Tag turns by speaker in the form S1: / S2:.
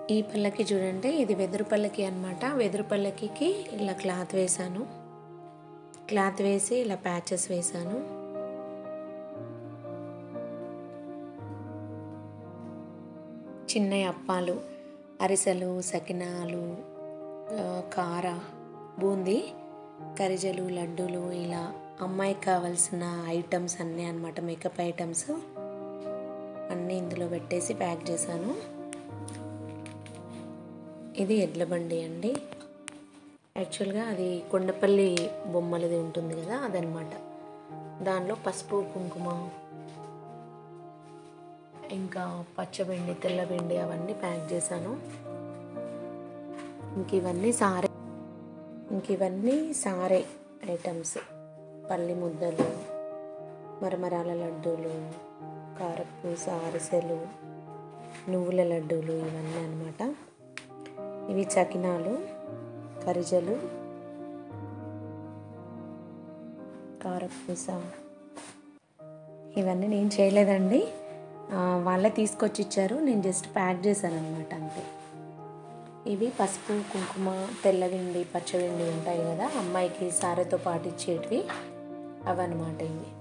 S1: ఈ పల్లకి చూడండి, ఇది వెదురు పల్లకి అనమాట. వెదురు పల్లకికి ఇలా క్లాత్ వేసాను. క్లాత్ వేసి ఇలా ప్యాచెస్ వేసాను. చిన్న అప్పాలు, అరిసెలు, సకినాలు, కార, బూందీ, కరిజలు, లడ్డూలు, ఇలా అమ్మాయికి కావాల్సిన ఐటమ్స్ అన్నీ అనమాట. మేకప్ ఐటమ్స్ అన్నీ ఇందులో పెట్టేసి ప్యాక్ చేశాను. ఇది ఎడ్ల బండి అండి. యాక్చువల్గా అది కొండపల్లి బొమ్మలది ఉంటుంది కదా, అదనమాట. దానిలో పసుపు, కుంకుమ, ఇంకా పచ్చబెండి, తెల్లబెండి అవన్నీ ప్యాక్ చేశాను. ఇంక ఇవన్నీ సారే ఐటమ్స్. పల్లి ముద్దలు, మరమరాల లడ్డూలు, కారపూస, అరిసెలు, నువ్వుల లడ్డూలు, ఇవన్నీ అన్నమాట. ఇవి చకినాలు, కరిజలు, కారపూస. ఇవన్నీ నేను చేయలేదండి, వాళ్ళే తీసుకొచ్చి ఇచ్చారు. నేను జస్ట్ ప్యాక్ చేశాను అనమాట, అంతే. ఇవి పసుపు, కుంకుమ, తెల్లవిండి, పచ్చవిండి ఉంటాయి కదా, అమ్మాయికి సారెతో పాటు ఇచ్చేటివి, అవన్నమాట ఇవి.